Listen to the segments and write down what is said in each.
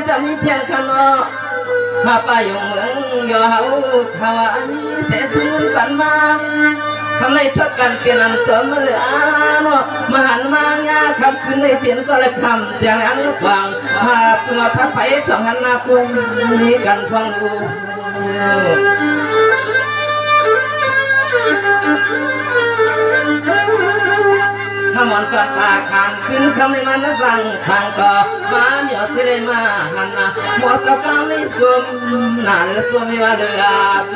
จะมีเพียงข้างนอกหาไปอยู่เมืองยอเฮาขาวอันนี้เสียสูญปันมาคำในทักกันเปลี่ยนอันเสริมมาเหลือเนาะมาหันมางาคำคืนในเปลี่ยนก็เลยคำเสียงอันกว้างหาตัวทักไปทองหันหน้าคุยมีกันฟังดูขมอนก็ตาขานขึ้นคำในมันสั่งสั่งก็มาเหนียวเสลมาหันนะหมดสกาวในสวมหน้าหรือสวมไม่ว่าเรือโจ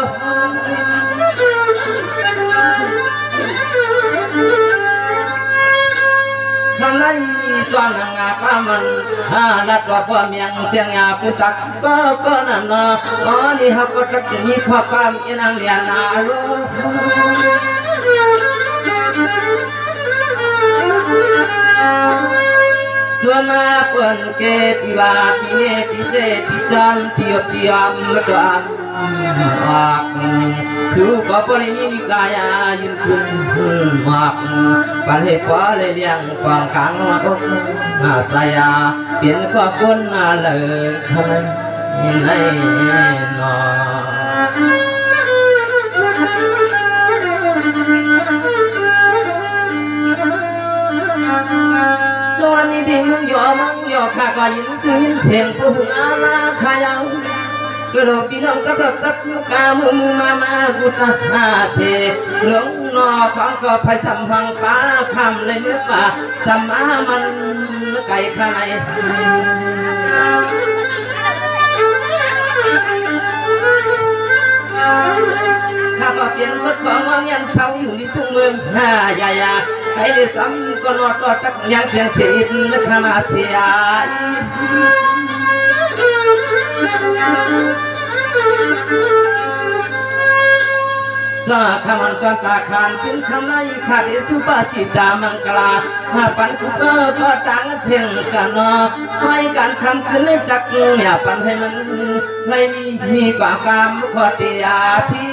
คำในจวนงาข้ามันนักก็พอเมียงเสียงยาผู้ตักก็นั่นเนาะอ๋อนี่เขาก็จะมีความความอินังเรียนอารุส่วนมาเปิ่นเกติวาติเนติเสติจันติยติยามมะดันอักสุขปรินิกายายุคุนมักปันเหปะเลยเลี้ยงกวางกลางมาอกนาสายาเปลี่ยนข้อคนนาเลยในนอส่วนนี้ที่มึงย่อข้าก็ยินซื้อยินเสียงผู้อาลาขายาวกระโดดพี่น้องกับตักกามือมากุตาเสหลงนอของก็ไปสัมพังป้าคำเลยเมื่อป่าสัมมามันไก่ข้างในข้าก็เปลี่ยนคนของวังยันเสาอยู่ในทุ่งเมืองยายาให้ได้ซ้ำก็นอดก็ตักยังเสียงเสียนขณะเสียสาขมันกันตาขานขึ้นคำในขาดสุภาษิตามังกลาปันคุก็ต่างเสียงกันเนาะให้การคำขึ้นในตักอย่าปันให้มันไม่มีกว่ากามขอเตียพี่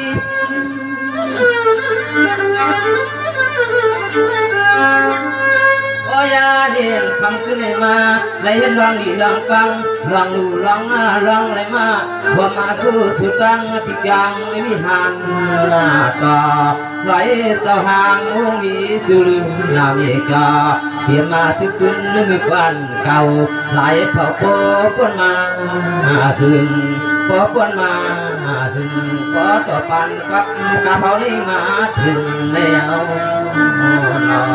โอยาเดียนคำขึ้นมาในเห็นลองดีลองกังลองดูลองลองอะไรมาพอมาสู้สุดตั้งติดยังไม่มีห่างหน้าต่อไหลสาวหางโอ้มีสุรินามีกาเพียงมาสึกขึ้นนึกวันเก่าไหลเผาโปปนมาถึงพอปนมาถึงพอต่อปันกับกาเผานี่มาถึงแนวนอ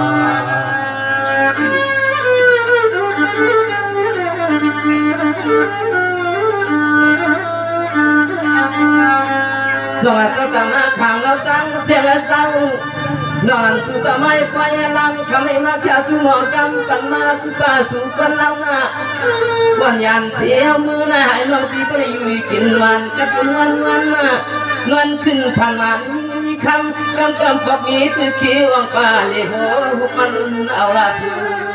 สวัสดิ์ตั้งมาขังเราตั้งเชื่อเศร้านอนสู่สมัยไฟลังคำให้มาแค่สู่หมอกำกันมาคือป่าสู่กันเล่าหน้าวันยันเสียวมือหน้าให้น้องพี่ไปอยู่กินวันก็กินวันขึ้นผ่านวันมีคำปักมีคือคิวอังป่าเลยโหมันเอาละสู่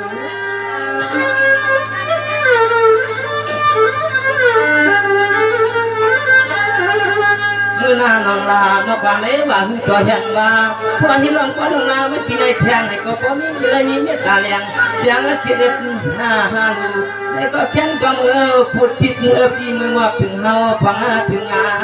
มือหน้านองลานกว่าเลยว่าหุ่นตัวยังว่าพวกนี้ลองก็ลงลาไม่กินในแพงในก็พอมีอยู่เลยมีเนื้อกาเลียงเพียงละคิดเด็ดห้าลูในก็แข็งก็มือพูดผิดมือปีมือมอบถึงเฮาฟังถึงงา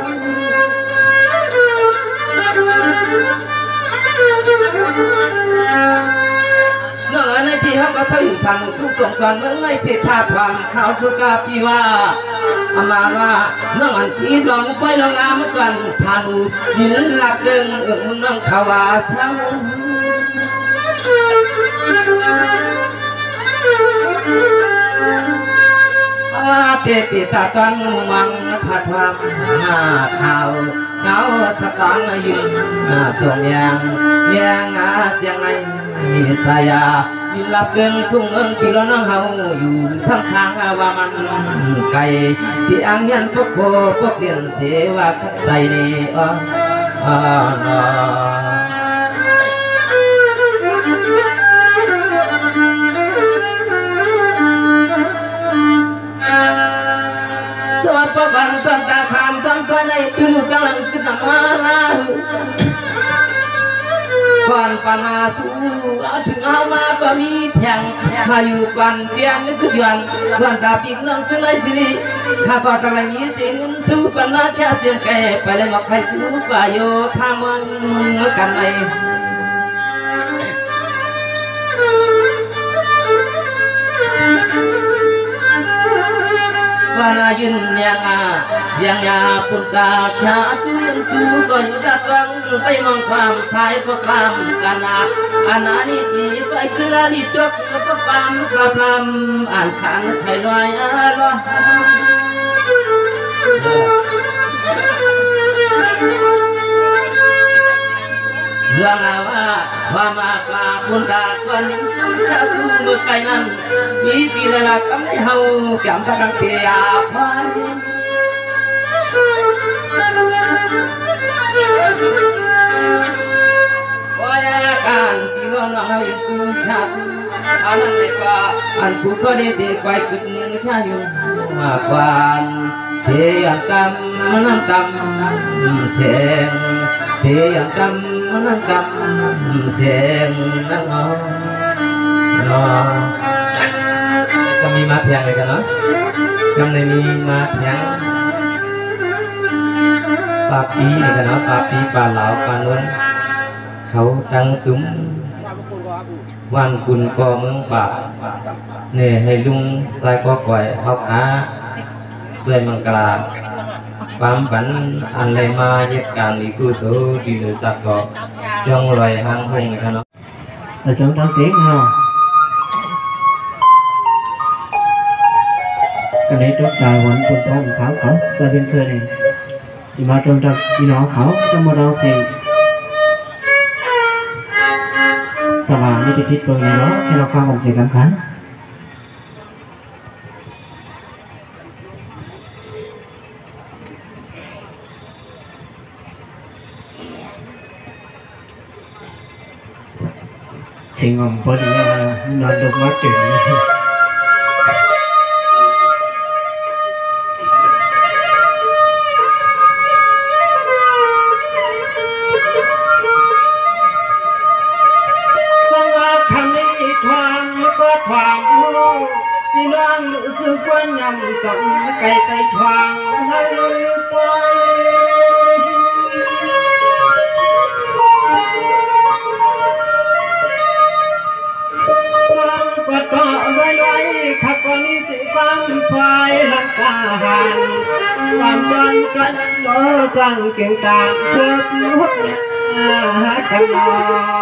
น้องในพี่เขาก็ใช้ทางทุกตรงกลางเมื่อไม่ใช่ภาพความข่าวสุกาพี่ว่าอามาว่าน้องอันที่ลองไปลองน้ำกันทานูยินหลักเรื่องมึงน้องขาวาเศร้าเตติตาตังมังผัดความข่าวเงาสตางยืนส่งยังเสียงในสายายินหลับเรื่องทุ่งพี่เรานั่งเฮาอยู่สังทางว่ามันไกลที่อังยันพวกโคพวกเดียนเสวาใจนี่สวัสดิ์บังต้นตาขามต้นไปในทุ่งกำลังขึ้นมาก่อนปานาสู้ถึงเอามาก็มีแผงมาอยู่กันเตียนนึกย้อนก่อนตาปีกน้องจุลัยสิริข้าพเจ้าไม่มีสิ่งสู้กันมาแค่เสียงแก่ไปเลยมาใครสู้ก็โยธามันกันไหนWana yun yang siang ya pun kaca tuyang tu kon datang pai mang kam sai ko kam kana anani ti pai kira di tok ko kam saplam an khan thai loi lo Zangawa wama ka pun ka kon ka tu mu kai nan ni ti la kam ni hau kam ta kang ke a phai Waya kan ti lo na hai tu tha tu anan le ka an pu ko de de kwai kut ni tha yu ma kwan te an kam nan kam sen te an kam nan kam sen nan noจะมีมาเพียงเลยกันเนาะกำในมีมาเพียงปาปีเลยกันเนาะปาปีปลาเหลาปลานวลเขาจังซุ้มวันคุณก่อเมืองป่าเนี่ยให้ลุงใส่ก็ก่อยเขาขาสวยมังกราความฝันอันไรมาเหตุการณ์นี้กู้สู้ดีหรือสักก็จงลอยหางหงกันเนาะ ở sống đó dễ không cái này tốt đạiวันคนท้องเขาจะเป็นเคยเนี่ยมาตรงกับพี่น้องเขาต้องมาลองสิ่งสว่างไม่ได้พิษเปิงในเนาะแค่เราความมันเสียงกันสิ่งของพอดีว่านอนดุมัดตื่นความรู้พี่น้องรู้สึกว่านำจังไก่ไปทางให้ไปความกดต่อไว้ขักก่อนนี้สิความไฟลังกาหันความร้อนกันโลสั่งเก่งต่างพวกลูกเนี่ยกันนอ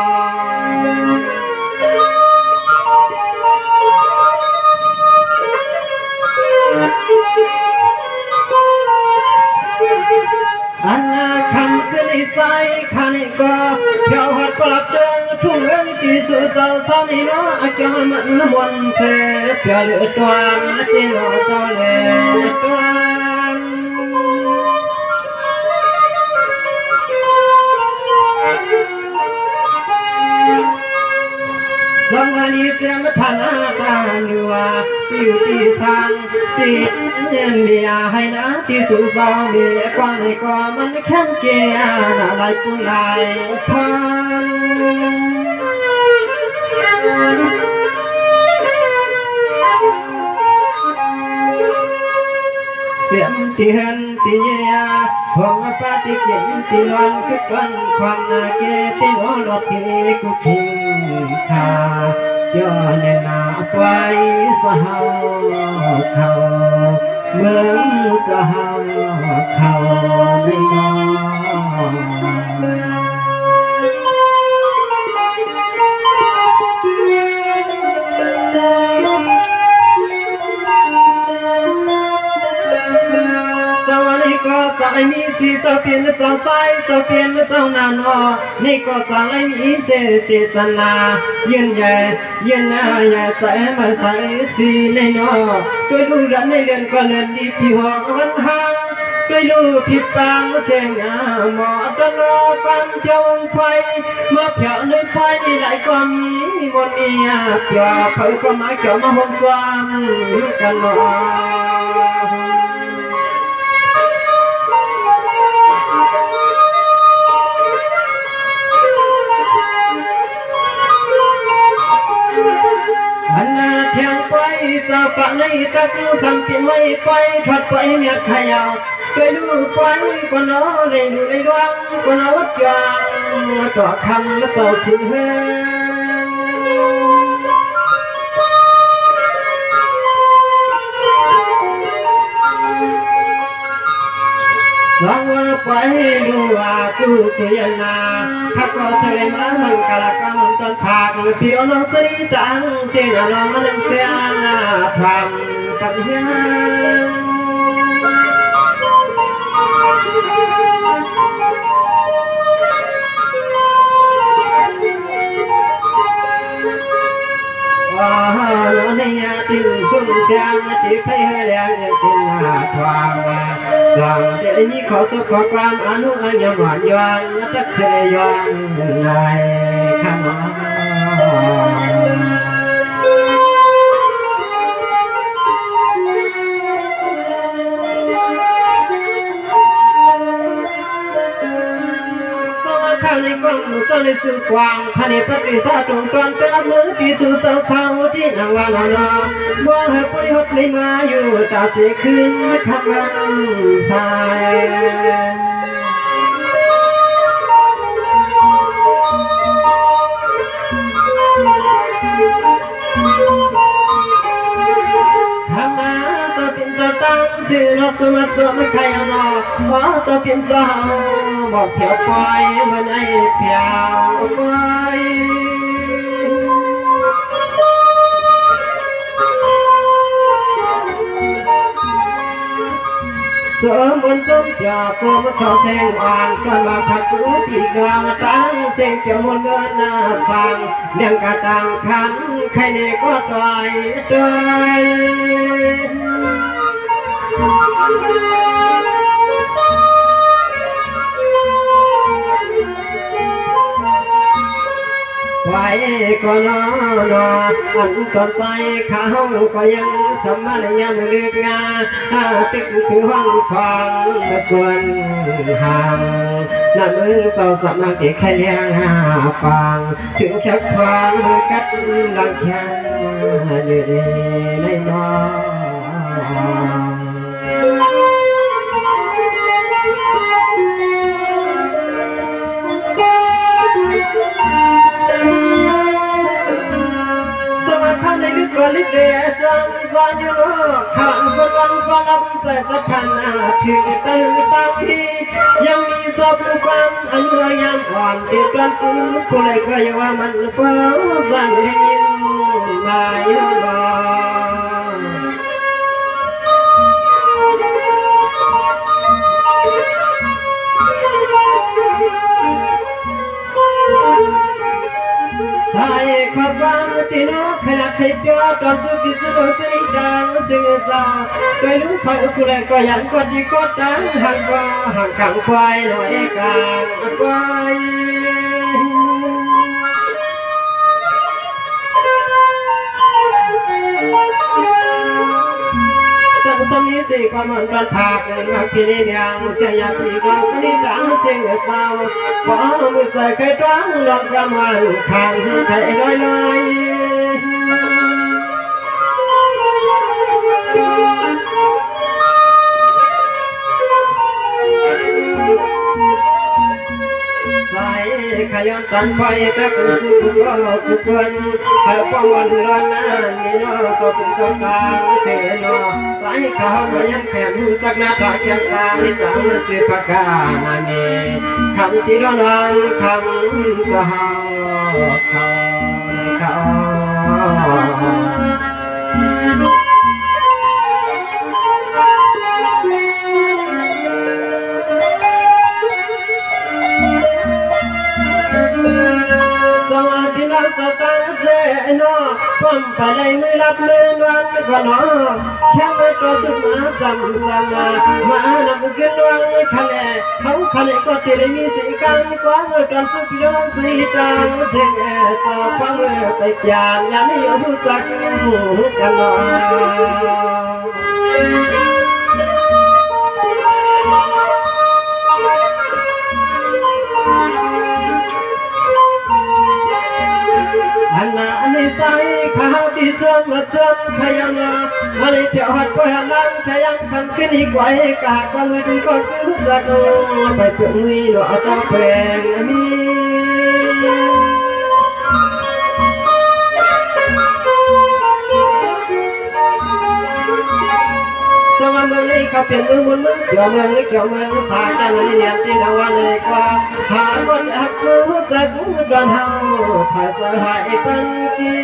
อันคำขึ้นในใจขันก็เที่ยวหัดปรับเดินทุ่งเอิงที่สุดเจ้าสาวนี่เนาะอาจจะมันน้ำมันเสียเพียเลือดตวนที่เนาะเจ้าเลือดตวนสังวันนี้เสียมทานาตาหนัวที่อยู่ที่สังที่เนียนเดียให้นะที่สุสาวเมียกว้างในก็มันแข็งเกียร์น่าไหลปุ่นไหลพันเสียงที่เห็นที่เยียผมมาปฏิกิริที่นอนคือวันควันเกติโนรถที่กุคิงขาย้อนในนาไฟสหเขาเมืองสหเขาในนอก็จะไม่มีสิจะเปลี่ยนเจ้าใจจะเปลี่ยนเจ้านานอนี่ก็จะไม่มีเสียเจตนายืนใหญ่ยืนหน้าใหญ่ใจมาใส่สีในนอด้วยลูกดันในเรือนก็เลื่อนดีพี่หัววันหางด้วยลูกผิดปางเสียงหมอตลอดความเพียวไฟมาเพียวในไฟนี่ไหลก็มีบนมีเพียวเผยก็มาเกี่ยวมาห่มซ้ำกันหมอไปจะปะในตะกุสัมปินไว้ไปทอดไปเมียขยาวไปดูไปก็น้อเลยดูในดวงก็น้อวัดยางต่อคำและเจ้าสิเฮสังว่าไปดูว่ากูสวยนาพักก็ทะเลมามันกะละกังต้นผากพี่น้องสรีตังเสียงน้องมันเสียงทำปัญญาน้องเนี่ยตินสุ่มเสียงที่ไปเฮลียงตินหาทวางสั่งเดี๋ยวมีขอสุขขอความอนุอัญญหวานย้อนตักเสยย้อนในขมข้าในกองตอนในสื่อกวางท่านในปฏิสาตรงตอนเป็นมือที่สู่เจ้าสาวที่นางวานานาบ่ให้ปริหดเลยมาอยู่ตาเสียขึ้นคำกันสายตั้งชื่อเราจะมาจบไม่ใครเอาหนอว่าจะเป็นเจ้าบอกเพียวปล่อยมันให้เพียวปล่อยเจอบนจมเปียเจอมาสอแสงอ่อนก่อนมาขัดจูที่กลางตั้งเสียงเปียวมนเดินหน้าสั่งเลี้ยงกระตังขันใครเด็กก็ตายไว้ก็นอนอันตอนใจข้าวก็ยังสมานยังเลือกงาตึกคือห้องความควรห่างนั่นมึงเจ้าสำนักที่แค่เลี้ยงหาฟังถึงแค่ความกัดลังแค่ในน้องข้าในลึกกว่าลึกเดียจังจานอยู่ข้างบนวันก็รับใจจะพันถึงตั้งตั้งที่ยังมีสอบความอันรวยงามอ่อนเดียวกันจูผู้ใดก็อย่าว่ามันเฝ้าสั่งให้ยินมาอยู่รอสายความหวังที่น้องขนาดให้เปียตอนสุขีสุดจะได้ดังเสียงสาวโดยรู้เผาผู้ใดก็ยังก็ดีก็ดังห่างว่าห่างขังควายหน่อยกลางควายสมีสีความมันรันผักมักพี่นี่ยังเสียงยาปีกลางสนิทดังเสียงเศร้าพอมือใส่ไข่ตั้งดอกกำมันขันไข่ลอยลอยใส่ขยันตันไฟตะกุสุก็กุกวนให้ป้องวันร้อนนั้นมีน้อจะเป็นสงครามเสียน้อใส่ข้าวมายังแข็งสักนาทาเกียงกานิดังสิพกานานีคำที่ร้อนคำจะหาเขาสวัสดีน้องเจ้าตั้งเจนอผมไปเลยมือรับมือนวันก็นอแค่มาตัวสุดมาจำมานำขึ้นวางคะแนนเขาคะแนนก็ที่ได้มีสีกันกว่าเมื่อตอนสุดที่น้องสีตังเจเจ้าฟังเมื่อไปเปลี่ยนยันให้รู้จักกันนออันนั้นในใจข้าวที่จมมาจวบขยันมาในเปียวหัดปล่อยหัดลังขยันคำขึ้นอีกไว้กะก็มือดูก็คือจักไปเปื่อยมือหล่อเจ้าแปลงมีสวรรค์เมืองนี้ก็เป็นเมืองบนเมืองเกี่ยวเมืองเกี่ยวเมืองสายจันทร์เนี่ยที่เราวันเลยกว่าหาคนหักซื้อจากดอนเฮาภาษาหายปันกี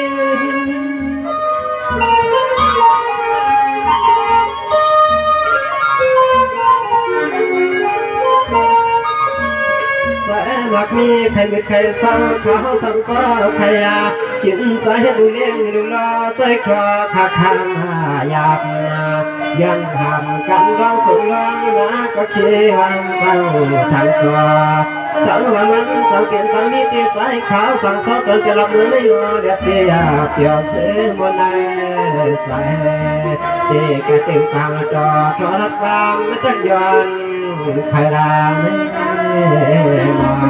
หลักมีใครมีใครเศร้าเขาสังก็ใครกินสายดูเลี้ยงดูรอใจคอขาดคำหยาบยันทำกันร้องสูงร้องนะก็คิดว่าเจ้าสังกัวสังวันมันเจ้าเปลี่ยนจังมีตีใจเขาสั่งสอนจนจะรับมือไม่รอเดี๋ยวเปียเปียเสียบนในใจเด็กตึงฟังจอทอรับความไม่ต้องย้อนใครด่าไม่มอง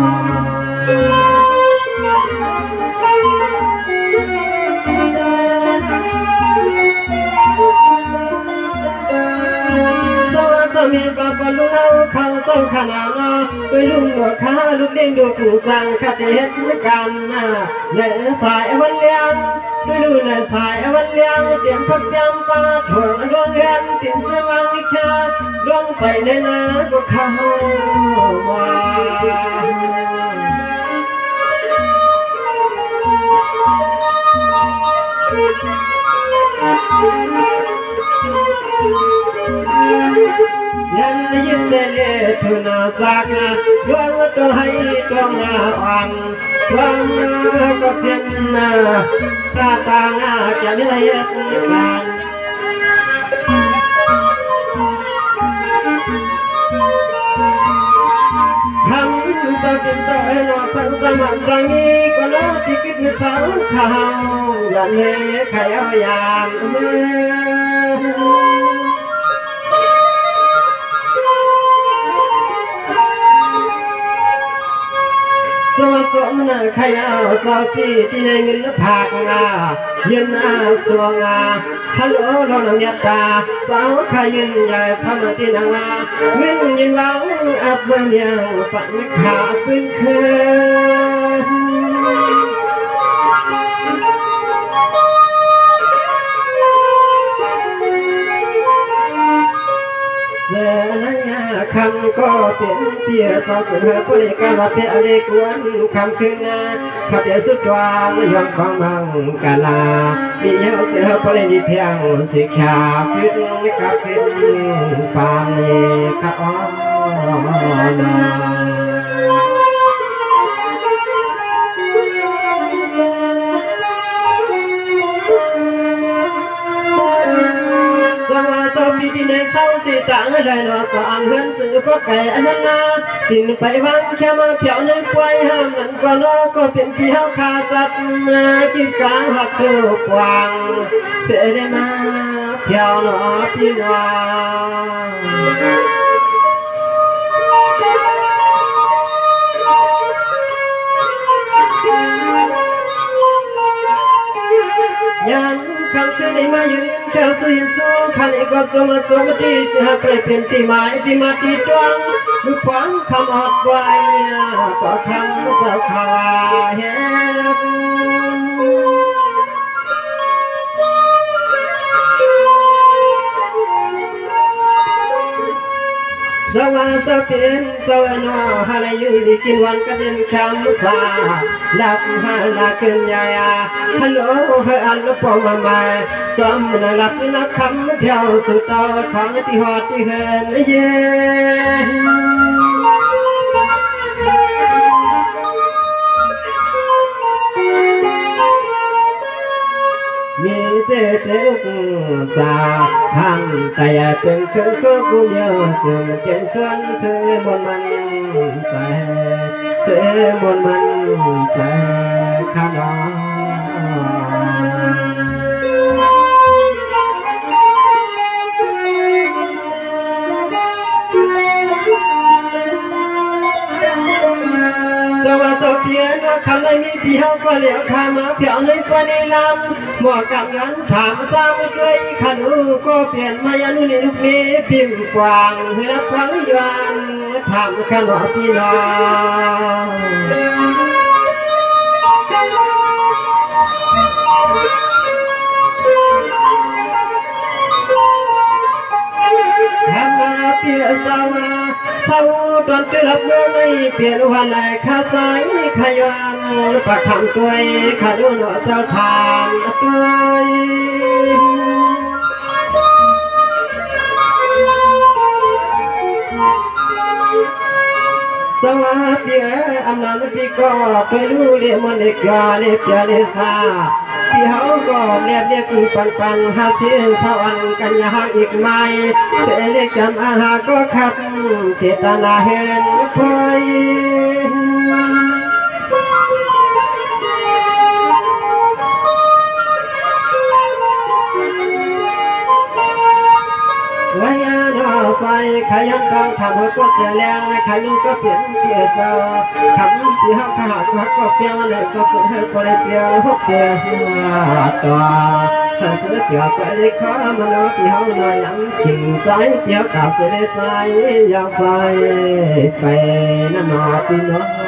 จะมีปะปะลุงเอาเขาเจ้าขนาดน้อด้วยลุงดอกขาลูกเด้งดูกูสั่งขัดเห็นกันในสายวันเลี้ยงด้วยดูในสายวันเลี้ยงเตรียมพักยำปลาถ่วงดวงเงินตินเสวังอีกชาดวงไปในนาก็เข้ามายันยิบเสลทุนาจากดวงตัวให้ดวงนาอ่อนสวมก็เสียงนาตาตางจะไม่ละเอียดกันทำจะเป็นเจ้าเอ๋นอสังสมันจังนี้ก็น่าที่คิดไม่สาวข่าวยันเล่ขยายานมือสวัสดิ์มนาขยาวเจ้าพี่ที่ในเงินผักยืนสวงฮัลโหลเราหนังยัดตาสาวขยืนใหญ่สมัตินางเงินยินวังอับเมืองยังปันขาปืนเคืนเสือนคำก็เป็นเปียสาวเสือผู้เล็กการว่าเปียเล็กวันคำคืนขับเปียสุดวางยอมของมังกาลาดีเยาเสือผู้เล็กดีเทียงสีขาวขึ้นกับขึ้นปานเอกอ้อนปีที่ในเศร้าสีจางได้หนอต่ออันเฮือนจึงพวกไก่อันนั้นนาดินไปวังแค่มาเพียวในป่วยห้ามนั้นก็นอก็เป็นเพียวขาจับมากินกลางหักจูบวางเสด็จมาเพียวหนอพี่น้องยังคำคืนในมายืนแค่สุยจูขันอีกก็จมาจมตีจะเปลี่ยนเป็นที่หมายที่มาที่ตวงดูขวางคำอดไว้ก็คำสาวขาวเฮ็ดสวรรค์จะเป็นเจ้าหน้าฮาลายุลิกินวันก็เดินคำสาลับฮาลาขึ้นยายฮัลโหลเฮอันปอมาไม่สมนาลับนักคำเพียวสุดต่อฟังที่หอดที่เฮินเย็นมีเจ๊เจ๊จ่าพังแต่เป็นเครื่องก็กูเดียวจึงเจนเครื่องเสือบนมันใจเสือบนมันใจข้าน้องจะว่าจะเปลี่ยนว่าคำไม่มีพี่เฮาก็เหลียวข้ามาเพียวในปนในน้ำหมอกับยันถามซ้ำด้วยขันอูก็เปลี่ยนมายันนู่นนี่ลูกนี้พิมพ์กวางให้รับฟังยันถามขันว่าพี่น้องเปียสาวาสาวตอนไปรับเงินในเปลี่ยนวันไหนข้าใจขยันปากคำด้วยข้าดูหน่อเจ้าทานด้วยสวัสดีอำนาจพี่ก็ไปรู้เรียมันเอกาเรียบเรียซาพี่เขาก็เรียบคือปันหาเสียสวรรค์กันยากอีกไม่เสียเรียกจำอาหาก็ขับเจตนาเห็นพอยไว้อาณาใส่ขยันกองทำก็เสียแล้วในขยุก็เปลี่ยนเปลี่ยนเจ้าคำที่เขาขาดก็เปลี่ยนวันไหนก็เสียก็เลยเจียวหกเจียวตัวถ้าเสียเปลี่ยนใจขอมันเอาที่เขาหน่อยยังขิงใจเปลี่ยนกาเสียใจอยากใจไปนั่นหนอพี่น้อง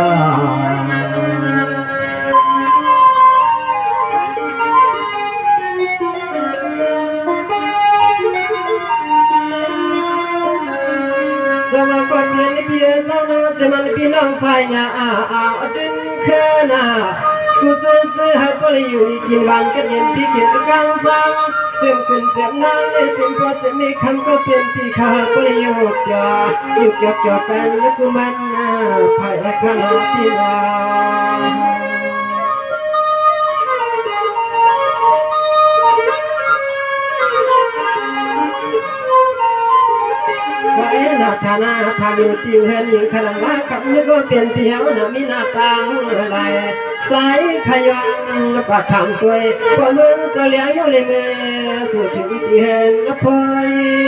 สมัยก่อนเพียงเพียงสาวน้องจะมันพี่น้องใส่ยาดึงแค่หน้ากูซื้อให้ปริอยู่กินวันกันเย็นพี่เกียรติการสร้างเจ็บคุณเจ็บนางเลยเจ็บพอจะมีคำก็เปลี่ยนพี่ข้าปริอยู่อยู่เกี่ยวกันกูมันภายในขณะพี่น้องไว้หน้าฐานะพาดูติวเห็นหญิงขนาดว่ากับนึกว่าเปลี่ยนเที่ยวน่ะมีหน้าต่างอะไรสายขยันปากคำด้วยพอมือจะเลี้ยงเยาเลยเมื่อสู่ถึงที่เห็นพอย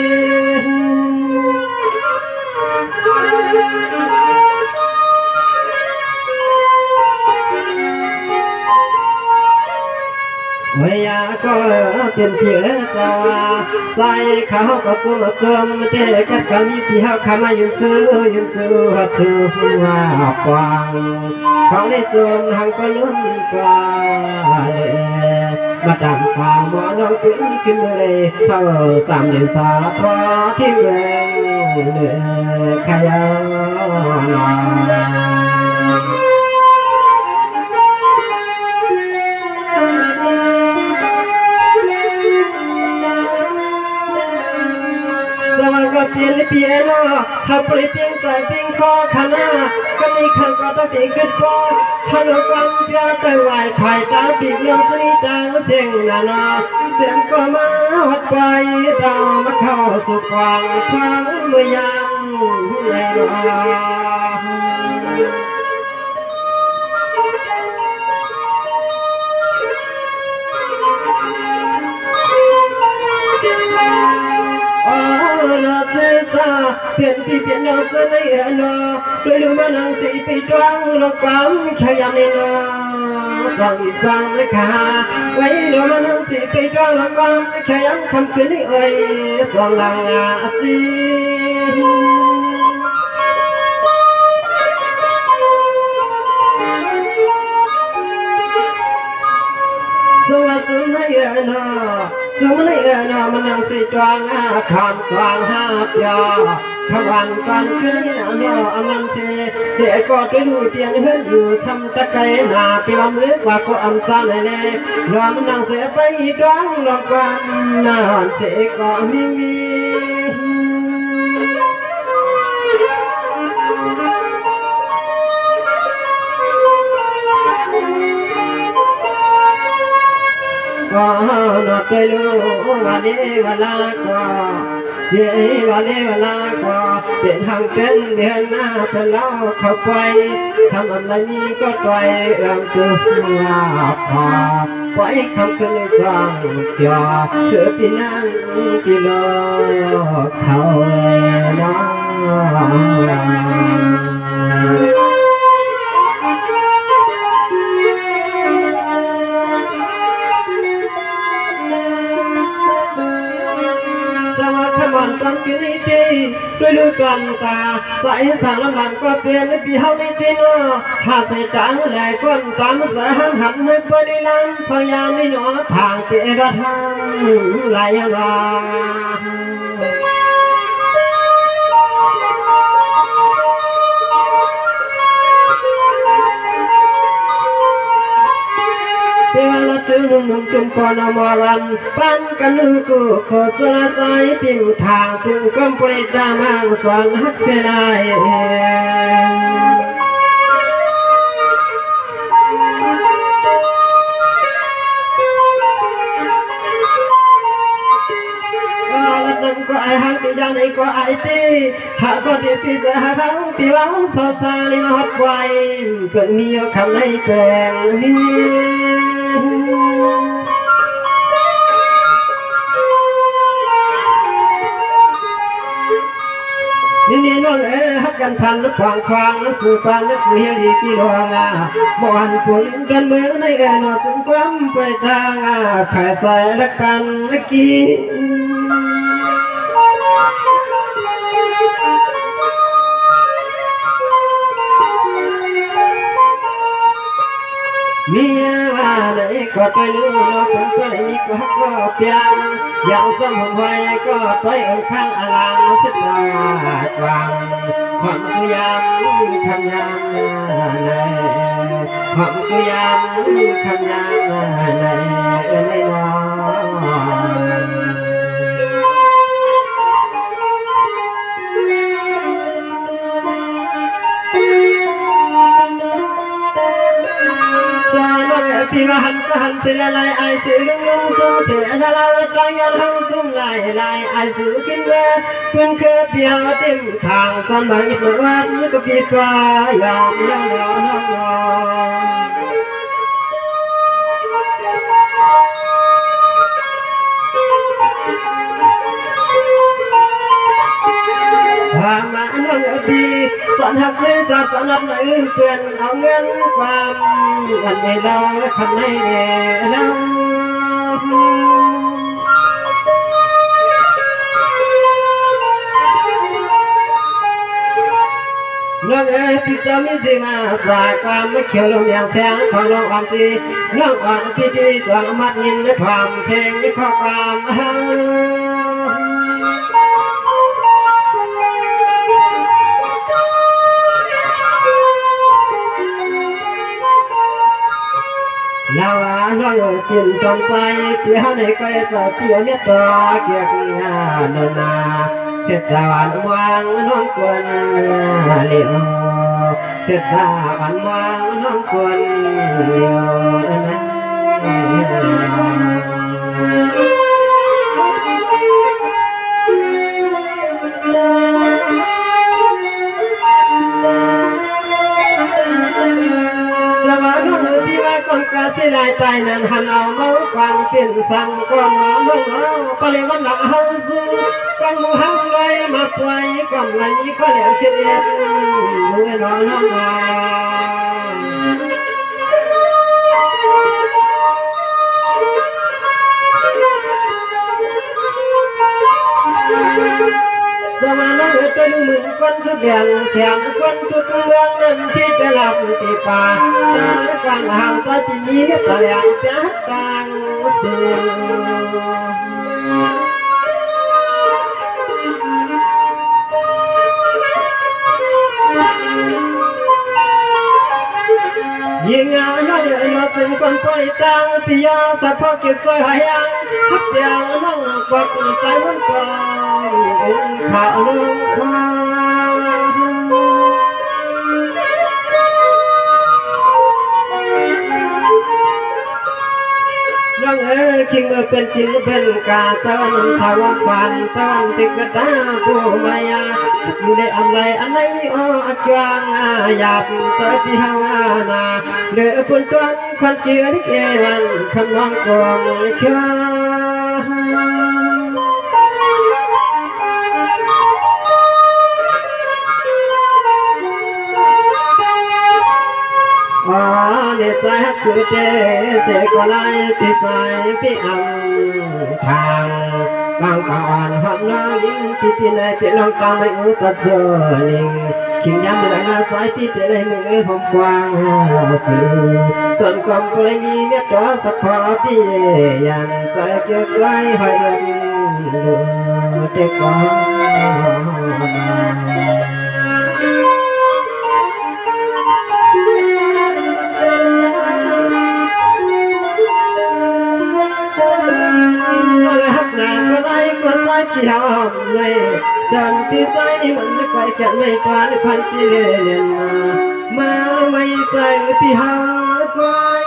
เวียก็เป็นเพียเจ้าใจเขาก็ตัวจมเด็กก็มีพี่เขาขามายืนซื้อหัดชูว่าปางของในจมหังก็ลุ้นกว่าเลยมาดันสาวหมอน้องขึ้นเลยเศร้าสามเดือนสาวพอที่เมืองเดือขยันสวัสดีเปลี่ยนเปลี่ยนหับเปลี่ยนเปลี่ยนใจเปลี่ยนคอขนาก็มีขังก็ต้องตีกันพอฮัลโหลกันเพียไปไหวไผ่ตาบีบลงสนิทดังเสียงนาเสียงก็มาวัดไปดาวมาเข้าสู่ความเมื่อยามในรอเจ้าเปลี่ยนพี่เปลี่ยนน้องเจ้าในนอโดยรู้มานั่งสีไปตรังโลกความขยันในนอสั่งอีสั่งเลยค่ะไว้รู้มานั่งสีไปตรังโลกความขยันคำคืนนี้เอ้ยส่องลังจีสวัสดีนายนอสุนายนอมันนั่งสีตรังคำสว่างหาบยาขวันกันคืนนี้นออันนั้นเสเด็กก็ไปดูเตียนเฮือนอยู่ซ้ำตะไคร้หนาที่ว่ามือกว่าก็อันจานเลยรอมันนั่งเสียไปตรังลองกันนานเสก็มีก็นอดไปรู้วันนี้วันละก็เดี๋ยววันนี้วันละก็เป็นทางเป็นเดือนหน้าเป็นเล่าเข้าไปสำอันใดนี้ก็ต่อยตัวว่าพอปล่อยคำคืนในจังเดียวคือพี่นั่งพี่รอเขาน้องขมอนตอนกินนี่ดีด้วยลูกกันตาใส่สั่งลำหลังก็เปลี่ยนปีเฮานี่ดีเนาะหาใส่จางแหลกคนตามสายหันหันไม่ไปในลังพยายามนี่เนาะทางเตะระทางลายยังว่าเทวาละจุนุ่มจุมพอนอมาลันปันกันลูกูขอจระใจปิ่มทางจึงก้มปริดามังสอนฮักเสนายก็ไอหังที่ยังในก็ไอตีหากคนที่พี่เสือเขาพี่ว่าสาวสาลิมาฮอดไวเพิ่งมีคำในแปลงนี่น้องฮักกันพันควางควางสู่ฟังนึกเมียดีกี่ลวงบ่หันปุ่นเดินมือในนอจึงก้มไปทางแผ่ใส่ละกันละกี้มีอะไรก็ไปรู้เราเพิ่งก็ได้มีก็ฮักก็เพียงอย่างสมหวัยก็ไปข้างอลังสิบลากวางความกุยามคำยามในความกุยามคำยามในน้องพี่ว่าหันก็หันเสียลายไอเสียลุงลุงสุ่มเสียดาราใจย้อนหังสุ่มลายไอสู่กินเมื่อเพื่อนเคยเปียวเต็มทางสอนมาอีกเมื่อวันก็พี่ฟ้ายอมน้องความมาน้องพี่สอนหักเลยจะสอนรับไหนเพื่อนเอาเงินความวันนี้เราทำให้เราน้องพี่จะมีสิมาจากความไม่เขียวลมอย่างแสงของน้องอ่อนจีน้องอ่อนพี่ที่จะมัดยินในความเสียงในข้อความเราน้อยกินตอนใจเปียในก็จะเปียเมียต่อเกี่ยงงานนาเสียสวรรค์วางน้องควรเลี้ยวเสียสวรรค์วางน้องควรเลี้ยวนะสวรรค์น้องพี่ว่าก้มกาสิลายใจนั้นหันเอาเมาความเป็นสั่งก่อนน้องเอาปริวันหลังเฮาสู้กังมูหังไว้มาปล่อยก่อนวันนี้ก็แล้วเขียนเมื่อน้องสวรรค์น้องเป็นหมื่นคนสุดเดียงเสียงคนสุดเมืองนั้นที่จะหลับตีป่าน้ำกลางห่างจะที่มีเม็ดแหลงเปียกต่างสูยิงน้อยมาถึงคนปริตังพิยาสัพพกิจใจหายังพักเดียวน้องฝักใจมันก่อนข่าวลงควาน้องคิงเป็นกินเป็นกาสวรรค์สวรรค์ฝันสวรรค์จิกตาผู้มายาอยู่ในอะไรอักยังหยาบเจอพี่ฮาวานาเดือปุ่นตวนควันเกลือที่เอวันคำน้องกองเชื่อเนี่ยใจสุดเดเสกไลพี่สายพี่อังทาง bang bang an hấp nang pi ti này pi long cang mai u ta giờ ninh kinh nhắm lại na sai pi ti này mưa hôm quang sự chọn cầm có lấy mi biết đó sắc phá pi yan trái kia trái hơi lừa trẻ con hấp nàng có ai có sai thì hòm này chẳng tin sai đi mình quay chẳng mây toán phan kia liền mà mây trái thì hòm quay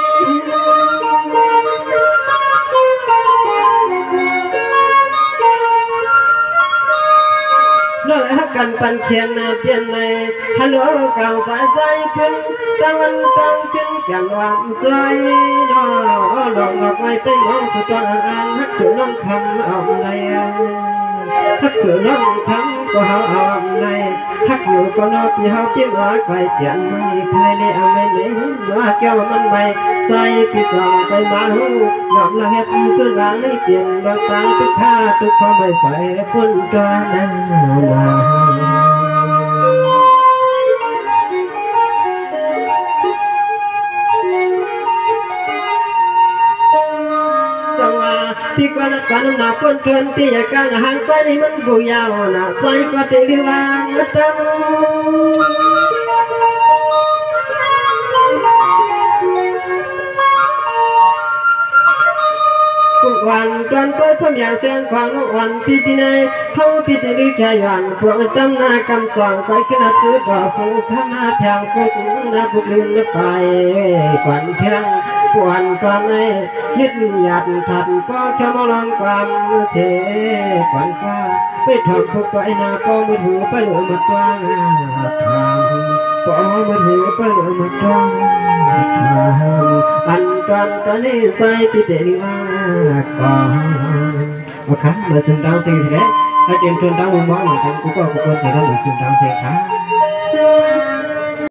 nói hấpกันปันเขียนเปลี่ยนในฮัลโหลกลางสายใจขึ้นตั้งวันตั้งขึ้นกันวางใจน้อหลอกงอกไว้ไปมองสุดตัวอ่านฮักสู่น้องคำเอาในฮักสู่น้องคำก็หาเอาในฮักอยู่ก็นอพี่เฮาเพียงว่าไกลเตียนไม่ใครได้เอาไม่เล่นว่าแก้วมันไม่ใส่พี่ส่องไปมาหูยอมละเฮ็ดสุดหลังในเปลี่ยนดอกตางทุกข้าทุกข้อไม่ใส่ปุ่นตัวนั้นพี่ก็นัดกันหน้าปนทวนที่อยากการห่างไปนี่มันบุยาวหน้าใจก็เตลิวานตั้งวันตอนปล่อยพมอย่างเสียงควางวันพี่ที่ไหนเขาพี่ที่ลึกแค่ยันพวกจำหน้ากำจังไปขนาดจุดรอสู้ข้าหน้าแทงพวกหน้าบุกลืมไปกวนเทียงปวนตอนไหนยึดหยัดถัดก็แค่มาลองความเจ็บกวนฟ้าไปถอดพวกตัวไอ้หน้าปอมือหูไปเหลือมาตัวทางปอมือหูไปเหลือมาตัวอันตอนนี้ใจพี่เจริญก่อนโอเคมาสุ่มดาวสิงสิเด้ให้เตรียมชวนดาวมองหนึ่งครั้งกูก็ควรจะต้องมาสุ่มดาวสิครับ